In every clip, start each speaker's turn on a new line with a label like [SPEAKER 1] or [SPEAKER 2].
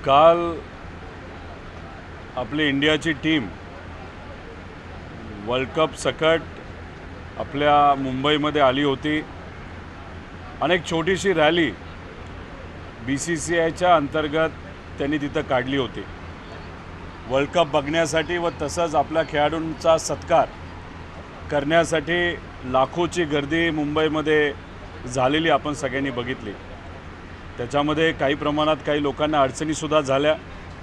[SPEAKER 1] काल आपली इंडियाची टीम वर्ल्ड कप सकट आपल्या मुंबईमध्ये आली होती आणि एक छोटीशी रॅली BCCIच्या अंतर्गत त्यांनी तिथं काढली होती वर्ल्ड कप बघण्यासाठी व तसंच आपल्या खेळाडूंचा सत्कार करण्यासाठी लाखोची गर्दी मुंबईमध्ये झालेली आपण सगळ्यांनी बघितली। त्याच्यामध्ये काही प्रमाणात काही लोकांना अडचणीसुद्धा झाल्या।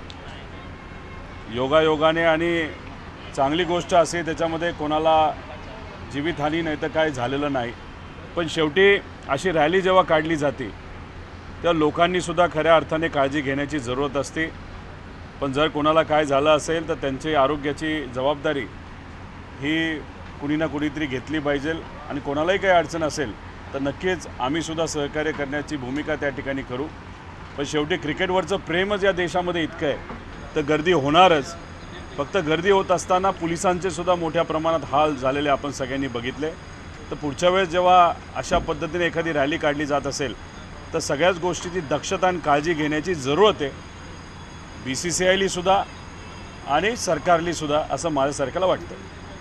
[SPEAKER 1] योगायोगाने आणि चांगली गोष्ट असे त्याच्यामध्ये कोणाला जीवितहानी नाही तर काय झालेलं नाही, पण शेवटी अशी रॅली जेव्हा काढली जाते त्या लोकांनीसुद्धा खऱ्या अर्थाने काळजी घेण्याची जरूरत असते। पण जर कोणाला काय झालं असेल तर त्यांची आरोग्याची जबाबदारी ही कुणी ना कुणीतरी घेतली पाहिजे आणि कोणालाही काही अडचण असेल तर नक्कीच आम्हीसुद्धा सहकार्य करण्याची भूमिका त्या ठिकाणी करू। पण शेवटी क्रिकेटवरचं प्रेमच या देशामध्ये इतकं आहे तर गर्दी होणारच। फक्त गर्दी होत असताना पोलिसांचे सुद्धा मोठ्या प्रमाणात हाल झालेले आपण सगळ्यांनी बघितले। तर पुढच्या वेळेस जेव्हा अशा पद्धतीने एखादी रॅली काढली जात असेल तर सगळ्याच गोष्टीची दक्षता आणि काळजी घेण्याची जरूरत आहे, BCCIली सुद्धा आणि सरकारली सुद्धा, असं माझ्या सरकारला वाटतं।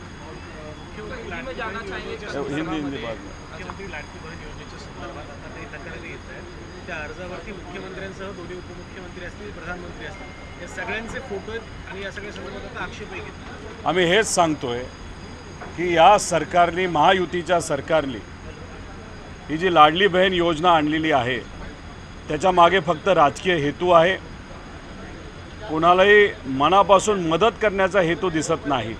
[SPEAKER 1] हिंदी बात
[SPEAKER 2] मुख्यमंत्री लाडकी बहीण योजनेच्या संदर्भात आता काही तक्रारी येत आहेत। त्या अर्जावरती मुख्यमंत्र्यांसह दोन्ही उपमुख्यमंत्री असतील, प्रधानमंत्री असतील, या सगळ्यांचे फोटो आहेत आणि या सगळ्या संदर्भात आता आक्षेपही घेतला।
[SPEAKER 1] आम्ही हेच सांगतोय की या सरकारने, महायुतीच्या सरकारने ही जी लाडली बहीण योजना आणलेली आहे त्याच्या मागे फक्त राजकीय हेतू आहे, कोणालाही मनापासून मदत करण्याचा हेतू दिसत नाही।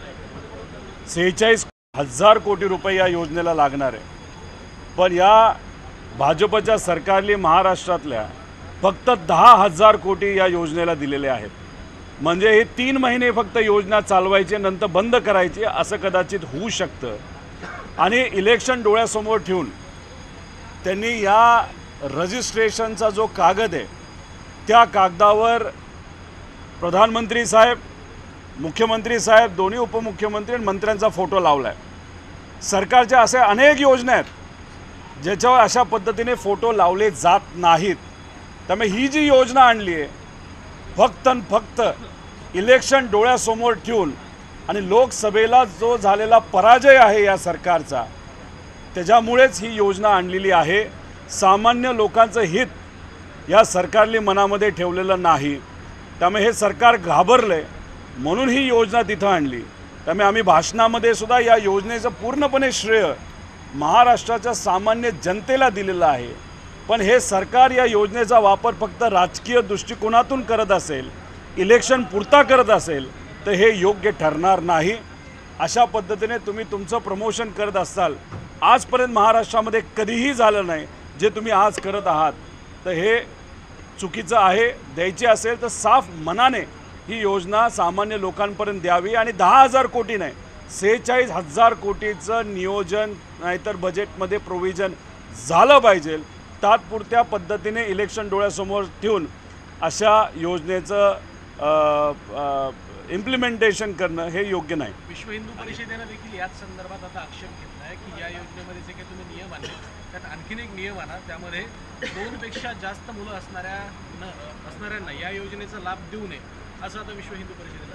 [SPEAKER 1] 46,000 कोटी रुपये या योजनेला लागणार आहे, पण या भाजपच्या सरकारने महाराष्ट्रातल्या फक्त 10,000 कोटी या योजनेला दिलेले आहेत। म्हणजे हे 3 महिने फक्त योजना चालवायची नंतर बंद करायची असं कदाचित होऊ शकतं। आणि इलेक्शन डोळ्यासमोर ठेवून त्यांनी या रजिस्ट्रेशनचा जो कागद आहे त्या कागदावर प्रधानमंत्री साहेब, मुख्यमंत्री साहेब, दोन्ही उपमुख्यमंत्री आणि मंत्र्यांचा फोटो लावला आहे। सरकारच्या असे अनेक योजना आहेत ज्याच्यावर अशा पद्धतीने फोटो लावले जात नाहीत। त्यामुळे ही जी योजना आणली आहे फक्त आणि फक्त इलेक्शन डोळ्यासमोर ठेवून आणि लोकसभेला जो झालेला पराजय आहे या सरकारचा त्याच्यामुळेच ही योजना आणलेली आहे। सामान्य लोकांचं हित या सरकारने मनामध्ये ठेवलेलं नाही, त्यामुळे हे सरकार घाबरले म्हणून ही योजना तिथं आणली। त्यामुळे आम्ही भाषणामध्ये सुद्धा या योजनेचं पूर्णपणे श्रेय महाराष्ट्राच्या सामान्य जनतेला दिलेलं आहे। पण हे सरकार या योजनेचा वापर फक्त राजकीय दृष्टिकोनातून करत असेल, इलेक्शन पुरता करत असेल तर हे योग्य ठरणार नाही। अशा पद्धतीने तुम्ही तुमचं प्रमोशन करत असाल, आजपर्यंत महाराष्ट्रामध्ये कधीही झालं नाही जे तुम्ही आज करत आहात, तर हे चुकीचं आहे। द्यायची असेल तर साफ मनाने ही योजना सामान्य लोकांपर्यंत द्यावी आणि 10,000 कोटी नाही 46,000 कोटीचं नियोजन नाहीतर बजेटमध्ये प्रोव्हिजन झालं पाहिजे। तात्पुरत्या पद्धतीने इलेक्शन डोळ्यासमोर ठेवून अशा योजनेचं इम्प्लिमेंटेशन करणं हे योग्य नाही।
[SPEAKER 2] विश्व हिंदू परिषदेने देखील याच संदर्भात आता आक्षेप घेतला आहे की या योजनेमध्ये जे काही तुम्ही नियम आणले त्यात आणखीन एक नियम आणा, त्यामध्ये 2 पेक्षा जास्त मुलं असणाऱ्यांना या योजनेचा लाभ देऊ नये, असं आता विश्व हिंदू परिषदेने।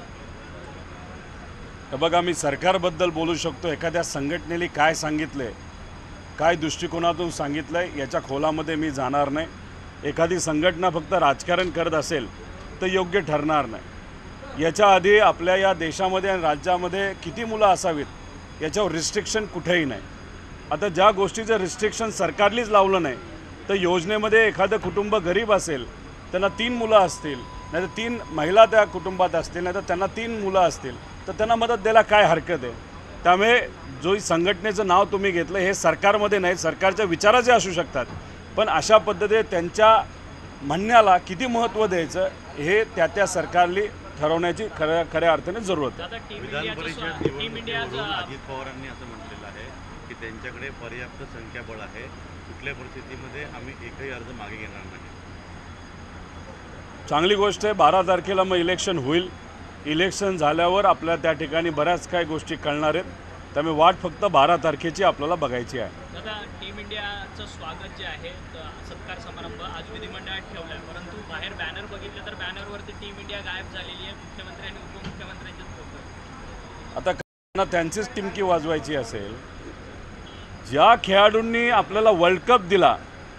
[SPEAKER 1] बघा, मी सरकारबद्दल बोलू शकतो, एखाद्या संघटनेने काय सांगितलंय, काय दृष्टिकोनातून सांगितलंय याच्या खोलामध्ये मी जाणार नाही। एखादी संघटना फक्त राजकारण करत असेल तर योग्य ठरणार नाही। याच्या आधी आपल्या या देशामध्ये आणि राज्यामध्ये किती मुलं असावीत याच्यावर रिस्ट्रिक्शन कुठेही नाही। आता ज्या गोष्टीचं रिस्ट्रिक्शन सरकारलीच लावलं नाही तर योजनेमध्ये एखादं कुटुंब गरीब असेल, त्यांना 3 मुलं असतील, नाही तर 3 महिला त्या कुटुंबात असतील, नाही तर त्यांना 3 मुलं असतील तर त्यांना मदत द्यायला काय हरकत आहे। त्यामुळे जो संघटनेचं नाव तुम्ही घेतलं हे सरकारमध्ये नाही, सरकारच्या विचाराचे असू शकतात, पण अशा पद्धतीने त्यांच्या म्हणण्याला किती महत्त्व द्यायचं हे त्या सरकारने ठरवण्याची खऱ्या अर्थाने जरूरत आहे।
[SPEAKER 3] विधान परिषद निवडणुकीवरून अजित पवारांनी असं म्हटलेलं आहे की त्यांच्याकडे पर्याप्त संख्याबळ आहे, कुठल्या परिस्थितीमध्ये आम्ही एकही अर्ज मागे घेणार नाही।
[SPEAKER 1] चांगली गोष्ट आहे। 12 तारखेला मग इलेक्शन होईल, इलेक्शन झाल्यावर आपल्या त्या ठिकाणी बऱ्याच काही गोष्टी कळणार आहेत, त्यामुळे वाट फक्त 12 तारखेची आपल्याला बघायची आहे।
[SPEAKER 4] दादा, टीम इंडियाचं स्वागत जे आहे सत्कार समारंभ आज विधिमंडळात ठेवला आहे, परंतु बाहेर बॅनर बघितलं तर बॅनरवरती इंडिया गायब झालेली आहे, मुख्यमंत्री आणि उपमुख्यमंत्र्यांचे फोटो.
[SPEAKER 1] आता त्यांचीच टिमकी वाजवायची असेल, ज्या खेळाडूंनी आपल्याला वर्ल्ड कप दिला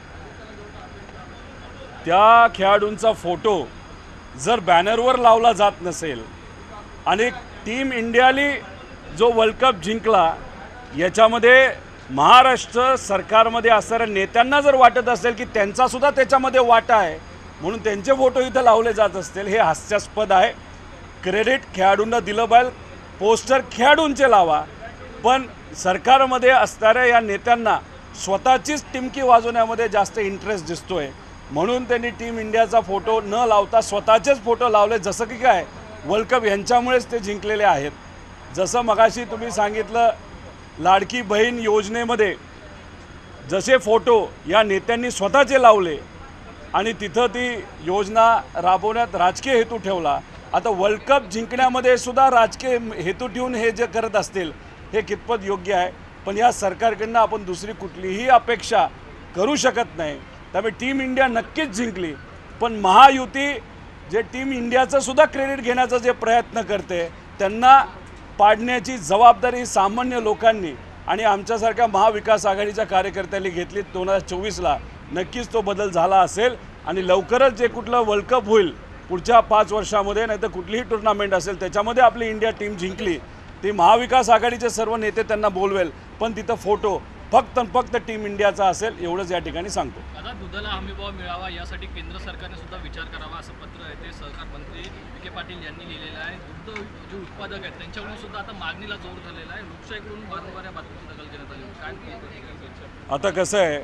[SPEAKER 1] त्या खेळाडूंचा फोटो जर बॅनरवर लावला जात नसेल आणि टीम इंडियाने जो वर्ल्ड कप जिंकला याच्यामध्ये महाराष्ट्र सरकारमध्ये असणाऱ्या नेत्यांना जर वाटत असेल की त्यांचासुद्धा त्याच्यामध्ये वाटा आहे म्हणून त्यांचे फोटो इथं लावले जात असतील, हे हास्यास्पद आहे. क्रेडिट खेळाडूंना दिलं पाहिजे, पोस्टर खेळाडूंचे लावा, पण सरकारमध्ये असणाऱ्या या नेत्यांना स्वतःचीच टिमकी वाजवण्यामध्ये जास्त इंटरेस्ट दिसतोय. म्हणून त्यांनी टीम इंडियाचा फोटो न लावता स्वतःचेच फोटो लावले. जसं की काय वर्ल्ड कप यांच्यामुळेच ते जिंकलेले आहेत. जसं मगाशी तुम्ही सांगितलं लाडकी बहीण योजनेमध्ये जसे फोटो या नेत्यांनी स्वतःचे लावले आणि तिथं ती योजना राबवण्यात राजकीय हेतू ठेवला. आता वर्ल्ड कप जिंकण्यामध्ये सुद्धा राजकीय हेतू ठेवून हे जे करत असतील हे कितपत योग्य आहे. पण या सरकारकडनं आपण दुसरी कुठलीही अपेक्षा करू शकत नाही. त्यामुळे टीम इंडिया नक्कीच जिंकली, पण महायुती जे टीम इंडियाचं सुद्धा क्रेडिट घेण्याचा जे प्रयत्न करते त्यांना पाडण्याची जबाबदारी सामान्य लोकांनी आणि आमच्यासारख्या महाविकास आघाडीच्या कार्यकर्त्यांनी घेतली. 2024ला नक्कीच तो बदल झाला असेल आणि लवकरच जे कुठलं वर्ल्ड कप होईल पुढच्या 5 वर्षामध्ये, नाही तर कुठलीही टुर्नामेंट असेल त्याच्यामध्ये आपली इंडिया टीम जिंकली ती महाविकास आघाडीचे सर्व नेते त्यांना बोलवेल, पण तिथं फोटो फक्त टीम इंडियाचा असेल एवढंच या ठिकाणी सांगतो.
[SPEAKER 5] आता दुधाला हमीभाव मिळावा यासाठी केंद्र सरकारने सुद्धा विचार करावा असं पत्र आहे ते सहकार मंत्री विखे पाटील यांनी लिहिलेलं आहे. दुग्ध जे उत्पादक आहेत त्यांच्याकडून सुद्धा आता मागणीला जोर झालेला आहे. लोकशाहीकडून वारंवार या बातमीची दखल घेण्यात आली. काय
[SPEAKER 1] आता कसं आहे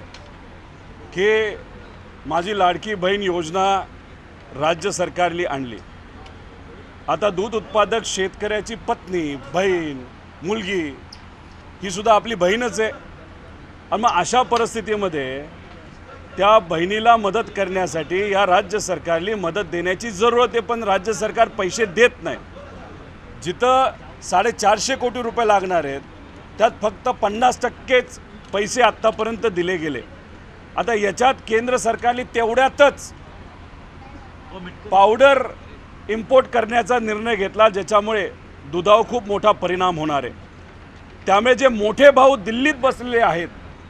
[SPEAKER 1] की माझी लाडकी बहीण योजना राज्य सरकारने आणली. आता दूध उत्पादक शेतकऱ्याची पत्नी, बहीण, मुलगी ही सुद्धा आपली बहीणच आहे. आणि मग अशा परिस्थितीमध्ये त्या बहिणीला मदत करण्यासाठी या राज्य सरकारने मदत देण्याची जरूरत आहे, पण राज्य सरकार पैसे देत नाही. जिथं 450 कोटी रुपये लागणार आहेत त्यात फक्त 50%च पैसे आत्तापर्यंत दिले गेले. आता याच्यात केंद्र सरकारने तेवढ्यातच पावडर इम्पोर्ट करण्याचा निर्णय घेतला ज्याच्यामुळे दुधावर खूप मोठा परिणाम होणार आहे. त्यामुळे जे मोठे भाऊ दिल्लीत बसलेले आहेत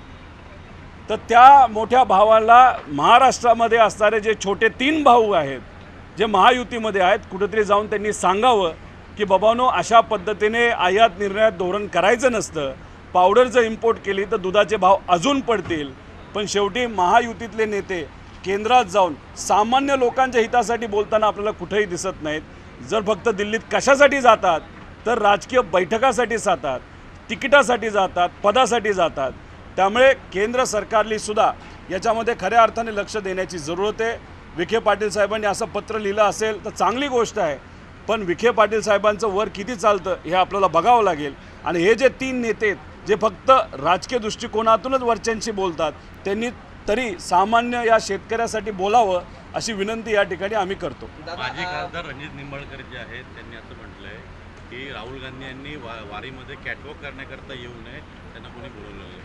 [SPEAKER 1] तर त्या मोठ्या भावाला महाराष्ट्रामध्ये असणारे जे छोटे 3 भाऊ आहेत जे महायुतीमध्ये आहेत कुठेतरी जाऊन त्यांनी सांगावं की बाबांनो अशा पद्धतीने आयात निर्यात धोरण करायचं नसतं. पावडर जर इम्पोर्ट केली तर दुधाचे भाव अजून पडतील. पण शेवटी महायुतीतले नेते केंद्रात जाऊन सामान्य लोकांच्या हितासाठी बोलताना आपल्याला कुठेही दिसत नाहीत. जर फक्त दिल्लीत कशासाठी जातात तर राजकीय बैठकासाठी जातात, तिकिटासाठी जातात, पदासाठी जातात. त्यामुळे केंद्र सरकारने सुद्धा याच्यामध्ये खऱ्या अर्थाने लक्ष देण्याची जरूरत आहे. विखे पाटील साहेबांनी असं पत्र लिहिलं असेल तर चांगली गोष्ट आहे, पण विखे पाटील साहेबांचं वर किती चालतं हे आपल्याला बघावं लागेल. आणि हे जे 3 नेते आहेत जे फक्त राजकीय दृष्टिकोनातूनच वरच्यांशी बोलतात त्यांनी तरी सामान्य या शेतकऱ्यासाठी बोलावं अशी विनंती या ठिकाणी आम्ही करतो.
[SPEAKER 3] माजी खासदार रणजित निंबाळकर जे आहेत त्यांनी असं म्हटलं आहे की राहुल गांधी यांनी वारीमध्ये कॅटवॉक करण्याकरता येऊ नये, त्यांना कोणी बोलवलं नाही.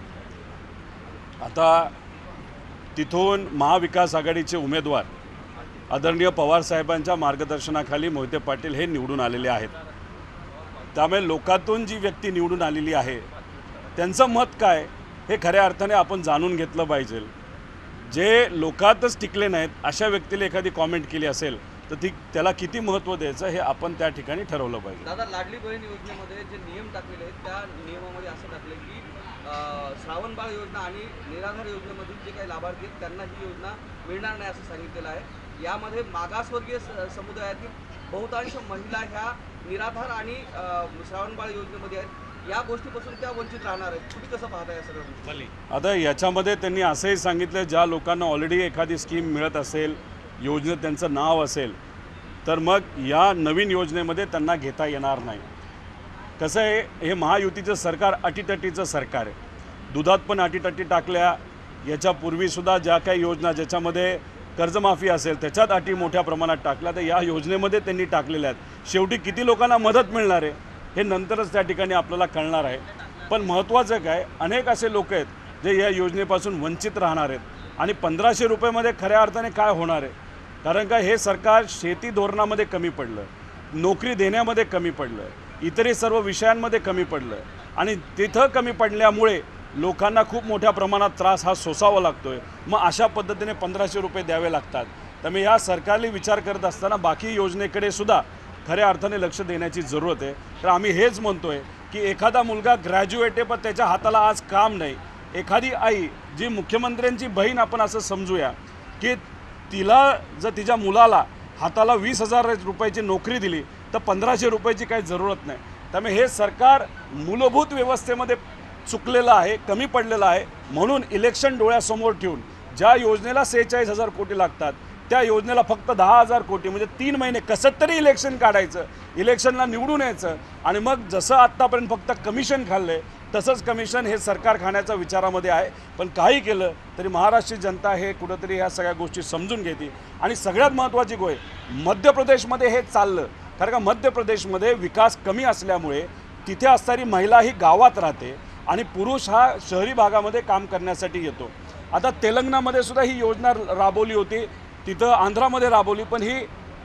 [SPEAKER 1] आता तिथून महाविकास आघाडीचे उमेदवार आदरणीय पवार साहेबांच्या मार्गदर्शनाखाली मोहिते पाटील हे निवडून आलेले आहेत. त्यामुळे लोकातून जी व्यक्ती निवडून आलेली आहे त्यांचं मत काय हे खऱ्या अर्थाने आपण जाणून घेतलं पाहिजे. जे लोकातच टिकले नाहीत अशा व्यक्तीला एखादी कॉमेंट केली असेल तर त्याला किती महत्त्व द्यायचं हे आपण त्या ठिकाणी ठरवलं पाहिजे.
[SPEAKER 6] दादा, लाडली बहीण योजनेमध्ये जे नियम टाकलेले आहेत त्या नियमामध्ये असं टाकलं की श्रावणबाळ योजना आणि निराधार योजनेमधील जे काही लाभार्थी आहेत त्यांना ही योजना मिळणार नाही असं सांगितलेलं आहे. यामध्ये मागासवर्गीय समुदायातील बहुतांश महिला ह्या निराधार आणि श्रावणबाळ योजनेमध्ये आहेत. या गोष्टीपासून त्या वंचित राहणार आहेत. तुम्ही कसं पाहता या सगळं?
[SPEAKER 1] आता याच्यामध्ये त्यांनी असंही सांगितलं ज्या लोकांना ऑलरेडी एखादी स्कीम मिळत असेल, योजनेत त्यांचं नाव असेल तर मग या नवीन योजनेमध्ये त्यांना घेता येणार नाही. कसं आहे, हे महायुतीचं सरकार अटीतटीचं सरकार आहे. दुधात पण अटीतटी टाकल्या, याच्यापूर्वीसुद्धा ज्या काही योजना ज्याच्यामध्ये कर्जमाफी असेल त्याच्यात अटी मोठ्या प्रमाणात टाकल्या, तर या योजनेमध्ये त्यांनी टाकलेल्या आहेत. शेवटी किती लोकांना मदत मिळणार आहे हे नंतरच त्या ठिकाणी आपल्याला कळणार आहे. पण महत्त्वाचं काय, अनेक असे लोक आहेत जे या योजनेपासून वंचित राहणार आहेत आणि 1500 रुपयेमध्ये खऱ्या अर्थाने काय होणार आहे. कारण का हे सरकार शेती धोरणामध्ये कमी पडलं, नोकरी देण्यामध्ये कमी पडलं, इतरही सर्व विषयांमध्ये कमी पडलं आणि तिथं कमी पडल्यामुळे लोकांना खूप मोठ्या प्रमाणात त्रास हा सोसावा लागतो आहे. मग अशा पद्धतीने 1500 रुपये द्यावे लागतात. त्यामुळे या सरकारने विचार करत असताना बाकी योजनेकडे सुद्धा खऱ्या अर्थाने लक्ष देण्याची जरूरत आहे. तर आम्ही हेच म्हणतो आहे की एखादा मुलगा ग्रॅज्युएट आहे पण त्याच्या हाताला आज काम नाही, एखादी आई जी मुख्यमंत्र्यांची बहीण आपण असं समजूया की तिला जर तिच्या मुलाला हाताला 20,000 रुपयाची नोकरी दिली तर 1500 रुपयाची काही जरूरत नाही. त्यामुळे हे सरकार मूलभूत व्यवस्थेमध्ये चुकलेलं आहे, कमी पडलेलं आहे. म्हणून इलेक्शन डोळ्यासमोर ठेवून ज्या योजनेला 46,000 कोटी लागतात त्या योजनेला फक्त 10,000 कोटी म्हणजे 3 महिने कसं तरी इलेक्शन काढायचं, इलेक्शनला निवडून यायचं आणि मग जसं आत्तापर्यंत फक्त कमिशन खाल्लं आहे तसंच कमिशन हे सरकार खाण्याचा विचारामध्ये आहे. पण काही केलं तरी महाराष्ट्राची जनता हे कुठंतरी ह्या सगळ्या गोष्टी समजून घेते. आणि सगळ्यात महत्त्वाची गोष्ट मध्य प्रदेशमध्ये हे चाललं, कारण का मध्य प्रदेशमध्ये विकास कमी असल्यामुळे तिथे असणारी महिला ही गावात राहते आणि पुरुष हा शहरी भागामध्ये काम करण्यासाठी येतो. आता तेलंगणामध्ये सुद्धा ही योजना राबवली होती, तिथं आंध्रामध्ये राबवली, पण ही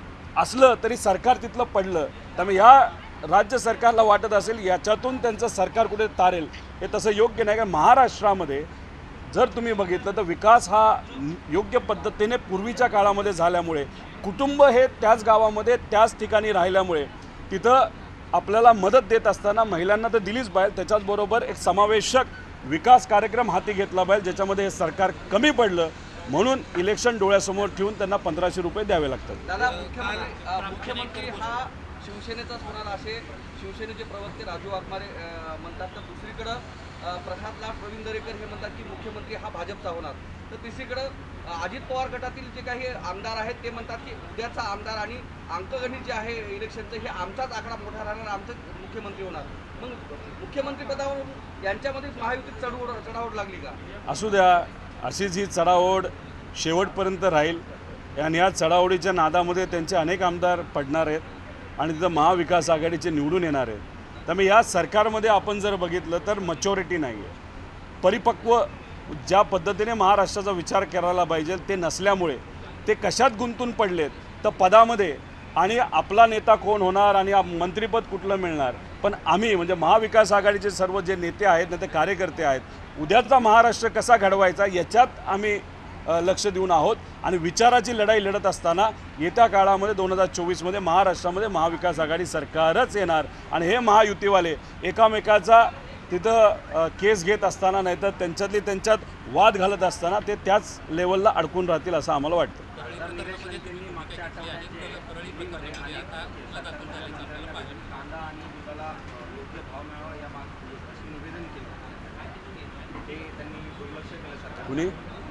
[SPEAKER 1] असलं तरी सरकार तिथलं पडलं. त्यामुळे या राज्य सरकारला वाटत असेल याच्यातून त्यांचं सरकार कुठे तारेल, हे तसं योग्य नाही. कारण महाराष्ट्रामध्ये जर तुम्ही बघितलं तर विकास हा योग्य पद्धतीने पूर्वीच्या काळामध्ये झाल्यामुळे कुटुंब हे त्याच गावामध्ये त्याच ठिकाणी राहिल्यामुळे तिथं आपल्याला मदत देत असताना महिलांना तर दिलीच पाहिजे, त्याच्याचबरोबर एक समावेशक विकास कार्यक्रम हाती घेतला पाहिजे ज्याच्यामध्ये हे सरकार कमी पडलं. म्हणून इलेक्शन डोळ्यासमोर ठेवून त्यांना 1500 रुपये द्यावे लागतात.
[SPEAKER 6] दादा, मुख्यमंत्री हा शिवसेनेचाच होणार असे शिवसेनेचे प्रवक्ते राजू वाघमारे म्हणतात. तर दुसरीकडं प्रसाद लाड, प्रवीण दरेकर हे म्हणतात की मुख्यमंत्री हा भाजपचा होणार. तर तिसरीकडं अजित पवार गटातील जे काही आमदार आहेत ते म्हणतात की उद्याचा आमदार आणि अंकगणित जे आहे इलेक्शनचं हे आमचाच आकडा मोठा राहणार, आमचाच मुख्यमंत्री होणार. मग मुख्यमंत्रीपदावरून यांच्यामध्ये महायुतीत चढाओढ लागली का?
[SPEAKER 1] असू द्या, अशीच ही चढाओढ शेवटपर्यंत राहील आणि या चढाओढीच्या नादामध्ये त्यांचे अनेक आमदार पडणार आहेत आणि तिथं महाविकास आघाडीचे निवडून येणार आहेत. त्यामुळे या सरकारमध्ये आपण जर बघितलं तर मॅच्युरिटी नाही आहे, परिपक्व ज्या पद्धतीने महाराष्ट्राचा विचार करायला पाहिजे ते नसल्यामुळे ते कशात गुंतून पडलेत तर पदामध्ये, आणि आपला नेता कोण होणार आणि मंत्रिपद कुठलं मिळणार. पण आम्ही म्हणजे महाविकास आघाडीचे सर्व जे नेते आहेत नेते कार्यकर्ते आहेत, उद्याचा महाराष्ट्र कसा घडवायचा याच्यात आम्ही लक्ष देऊन आहोत. आणि विचाराची लढाई लढत असताना येत्या काळामध्ये 2024मध्ये महाराष्ट्रामध्ये महाविकास आघाडी सरकारच येणार आणि हे महायुतीवाले एकामेकाचा तिथं केस घेत असताना नाहीतर त्यांच्यात वाद घालत असताना ते त्याच लेवलला अडकून राहतील असं आम्हाला वाटतं. कुणी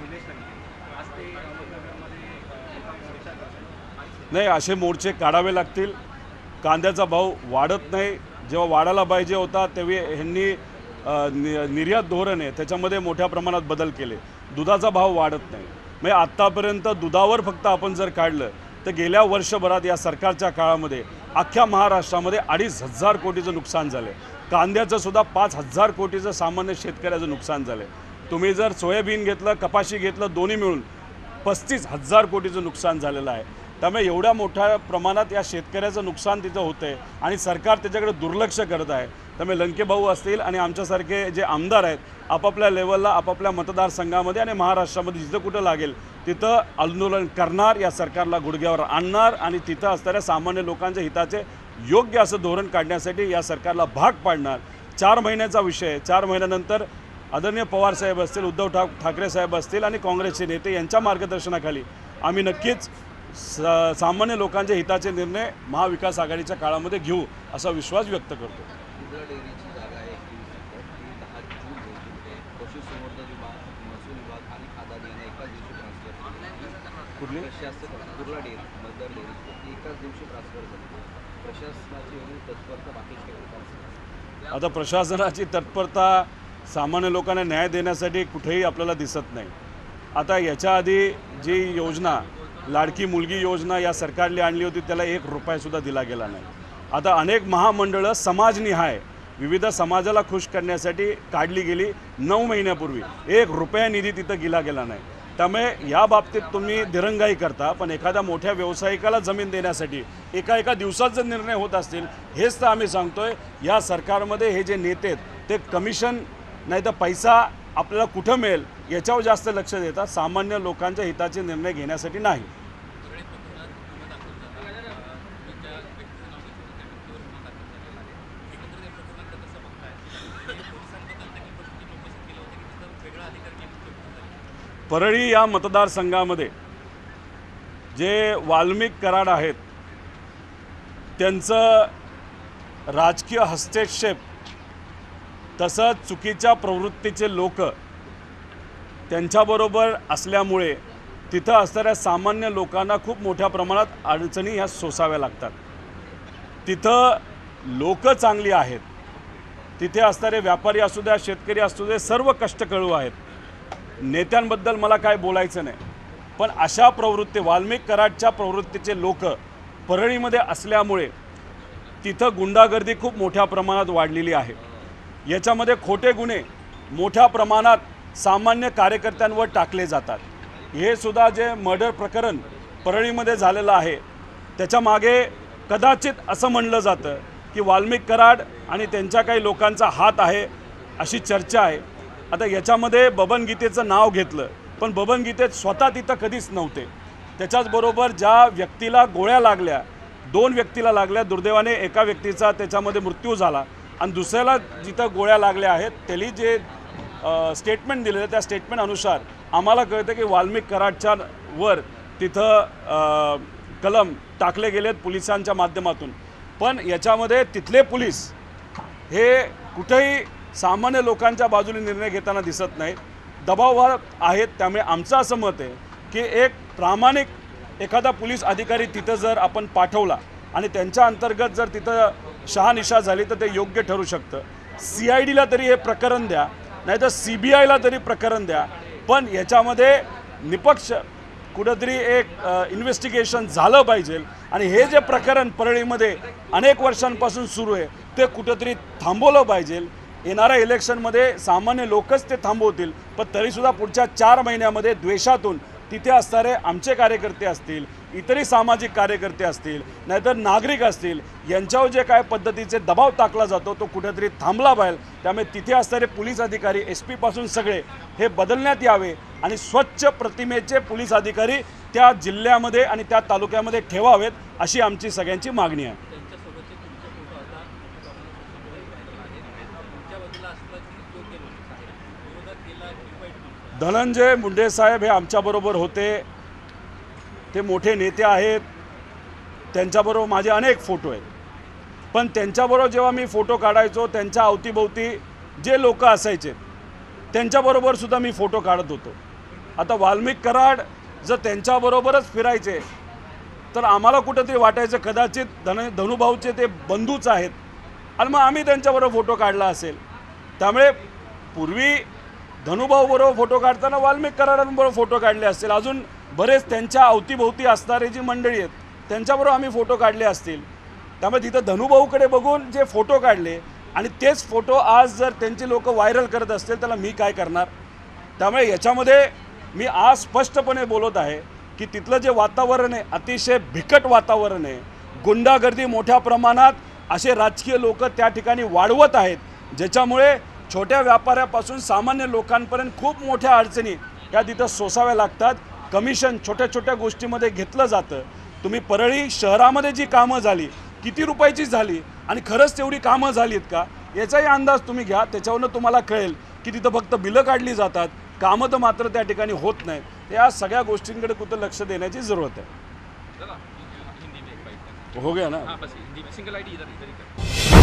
[SPEAKER 1] नाही, असे मोर्चे काढावे लागतील. कांद्याचा भाव वाढत नाही, जेव्हा वाढायला पाहिजे होता तेव्हा ह्यांनी निर्यात धोरण आहे त्याच्यामध्ये मोठ्या प्रमाणात बदल केले. दुधाचा भाव वाढत नाही. म्हणजे आत्तापर्यंत दुधावर फक्त आपण जर काढलं तर गेल्या वर्षभरात या सरकारच्या काळामध्ये अख्ख्या महाराष्ट्रामध्ये 2,500 कोटीचं नुकसान झालं आहे. कांद्याचं सुद्धा 5,000 कोटीचं सामान्य शेतकऱ्याचं नुकसान झालं आहे. तुम्ही जर सोयाबीन घेतलं, कपाशी घेतलं, दोन्ही मिळून 35,000 कोटीचं नुकसान झालेलं आहे. त्यामुळे एवढ्या मोठ्या प्रमाणात या शेतकऱ्याचं नुकसान तिथं होतं आहे आणि सरकार त्याच्याकडे दुर्लक्ष करत आहे. त्यामुळे लंके भाऊ असतील आणि आमच्यासारखे जे आमदार आहेत आपापल्या लेवलला आपापल्या मतदारसंघामध्ये आणि महाराष्ट्रामध्ये जिथं कुठं लागेल तिथं आंदोलन करणार, या सरकारला गुडघ्यावर आणणार आणि तिथं असणाऱ्या सामान्य लोकांच्या हिताचे योग्य असं धोरण काढण्यासाठी या सरकारला भाग पाडणार. 4 महिन्याचा विषय, 4 महिन्यानंतर आदरणीय पवारसाहेब असतील, उद्धव ठाकरे साहेब असतील आणि काँग्रेसचे नेते यांच्या मार्गदर्शनाखाली आम्ही नक्कीच सामान्य लोकांच्या हिताचे निर्णय महाविकास आघाडीच्या काळामध्ये घेऊ असा विश्वास व्यक्त करतो.
[SPEAKER 6] डेअरीची जागा आहे 10 जून रोजी पशुसंवर्धन विभाग, महसूल विभाग आणि खादानी यांना एकाच दिवशी ट्रान्सफर
[SPEAKER 1] कुठली
[SPEAKER 6] कुर्ला डेअरी मदर डेअरी एकाच दिवशी ट्रान्सफर झाली. प्रशासनाची एवढी तत्परता बाकी
[SPEAKER 1] आता प्रशासनाची तत्परता सामान्य लोकांना न्याय देण्यासाठी कुठेही आपल्याला दिसत नाही. आता याच्या आधी जी योजना लाडकी मुलगी योजना या सरकारने आणली होती त्याला 1 रुपयासुद्धा दिला गेला नाही. आता अनेक महामंडळं समाजनिहाय विविध समाजाला खुश करण्यासाठी काढली गेली 9 महिन्यापूर्वी, 1 रुपया निधी तिथं दिला गेला नाही. त्यामुळे या बाबतीत तुम्ही दिरंगाई करता, पण एखाद्या मोठ्या व्यावसायिकाला जमीन देण्यासाठी एका दिवसात जर निर्णय होत असतील, हेच तर आम्ही सांगतोय. या सरकारमध्ये हे जे नेते आहेत ते कमिशन नाही तर पैसा आपल्याला कुठं मिळेल याच्यावर जास्त लक्ष देतात, सामान्य लोकांच्या हिताचे निर्णय घेण्यासाठी नाही. परळी या मतदारसंघामध्ये जे वाल्मिक कराड आहेत त्यांचं राजकीय हस्तक्षेप तसंच चुकीच्या प्रवृत्तीचे लोक त्यांच्याबरोबर असल्यामुळे तिथं असणाऱ्या सामान्य लोकांना खूप मोठ्या प्रमाणात अडचणी ह्या सोसाव्या लागतात. तिथं लोक चांगली आहेत, तिथे असणारे व्यापारी असू द्या, शेतकरी असू दे, सर्व कष्टकरू आहेत. नेत्यांबद्दल मला काय बोलायचं नाही, पण अशा प्रवृत्ती वाल्मिक कराडच्या प्रवृत्तीचे लोक परळीमध्ये असल्यामुळे तिथं गुंडागर्दी खूप मोठ्या प्रमाणात वाढलेली आहे. याच्यामध्ये खोटे गुन्हे मोठ्या प्रमाणात सामान्य कार्यकर्त्यांवर टाकले जातात. हे सुद्धा जे मर्डर प्रकरण परळीमध्ये झालेलं आहे त्याच्या मागे कदाचित असं म्हणलं जातं की वाल्मिक कराड आणि त्यांच्या काही लोकांचा हात आहे अशी चर्चा आहे. आता याच्यामध्ये बबन गीतेचं नाव घेतलं, पण बबन गीते स्वतः तिथं कधीच नव्हते. त्याच्याचबरोबर ज्या व्यक्तीला गोळ्या लागल्या, 2 व्यक्तीला लागल्या, दुर्दैवाने एका व्यक्तीचा त्याच्यामध्ये मृत्यू झाला आणि दुसऱ्याला जिथं गोळ्या लागल्या आहेत त्यांनी जे स्टेटमेंट दिलेलं त्या स्टेटमेंट अनुसार आम्हाला कळतं की वाल्मिक कराडच्या वर तिथं कलम टाकले गेलेत पोलिसांच्या माध्यमातून. पण याच्यामध्ये तिथले पोलीस हे कुठेही सामान्य लोकांच्या बाजूने निर्णय घेताना दिसत नाहीत, दबावात आहेत. त्यामुळे आमचं असं मत आहे की एक प्रामाणिक एखादा पोलीस अधिकारी तिथं जर आपण पाठवला आणि त्यांच्या अंतर्गत जर तिथं शहानिशा झाली तर ते योग्य ठरू शकतं. CIDला तरी हे प्रकरण द्या, नाहीतर CBIला तरी प्रकरण द्या, पण याच्यामध्ये निपक्ष कुठंतरी एक इन्व्हेस्टिगेशन झालं पाहिजे. आणि हे जे प्रकरण परळीमध्ये अनेक वर्षांपासून सुरू आहे ते कुठंतरी थांबवलं पाहिजे. येणाऱ्या इलेक्शनमध्ये सामान्य लोकच ते थांबवतील, पण तरीसुद्धा पुढच्या 4 महिन्यामध्ये द्वेषातून तिथे असणारे आमचे कार्यकर्ते असतील, इतरही सामाजिक कार्यकर्ते असतील, नाहीतर नागरिक असतील, यांच्यावर जे काय पद्धतीचे दबाव टाकला जातो तो कुठेतरी थांबला पाहिजे. त्यामुळे तिथे असणारे पोलीस अधिकारी SP पासून सगळे हे बदलण्यात यावे आणि स्वच्छ प्रतिमेचे पोलीस अधिकारी त्या जिल्ह्यामध्ये आणि त्या तालुक्यामध्ये ठेवावेत अशी आमची सगळ्यांची मागणी आहे. धनंजय मुंडे साहेब हे आमच्याबरोबर होते, ते मोठे नेते आहेत, त्यांच्याबरोबर माझे अनेक फोटो आहेत. पण त्यांच्याबरोबर जेव्हा मी फोटो काढायचो त्यांच्या अवतीभोवती जे लोक असायचे त्यांच्याबरोबर सुद्धा मी फोटो काढत होतो. आता वाल्मिक कराड जर त्यांच्याबरोबरच फिरायचे तर आम्हाला कुठंतरी वाटायचं कदाचित धनुभाऊचे ते बंधूच आहेत आणि मग आम्ही त्यांच्याबरोबर फोटो काढला असेल. त्यामुळे पूर्वी धनुभाऊबरोबर फोटो काढताना वाल्मिक कराडांबरोबर फोटो काढले असतील, अजून बरेच त्यांच्या अवतीभोवती असणारे जी मंडळी आहेत त्यांच्याबरोबर आम्ही फोटो काढले असतील. त्यामुळे तिथं धनुभाऊकडे बघून जे फोटो काढले आणि तेच फोटो आज जर त्यांची लोक व्हायरल करत असतील त्याला मी काय करणार. त्यामुळे याच्यामध्ये मी आज स्पष्टपणे बोलत आहे की तिथलं जे वातावरण आहे अतिशय बिकट वातावरण आहे. गुंडागर्दी मोठ्या प्रमाणात असे राजकीय लोक त्या ठिकाणी वाढवत आहेत, ज्याच्यामुळे छोट्या व्यापाऱ्यापासून सामान्य लोकांपर्यंत खूप मोठ्या अडचणी या तिथं सोसाव्या लागतात. कमिशन छोट्या छोट्या गोष्टीमध्ये घेतलं जातं. तुम्ही परळी शहरामध्ये जी कामं झाली किती रुपयाची झाली आणि खरंच तेवढी कामं झालीत का याचाही अंदाज तुम्ही घ्या. त्याच्यावरनं तुम्हाला कळेल की तिथं फक्त बिलं काढली जातात, कामं तर मात्र त्या ठिकाणी होत नाहीत. या सगळ्या गोष्टींकडे कुठं लक्ष देण्याची जरूरत आहे. हो गया ना.
[SPEAKER 5] हाँ बस हिंदी में सिंगल आईडी इधर इधर ही कर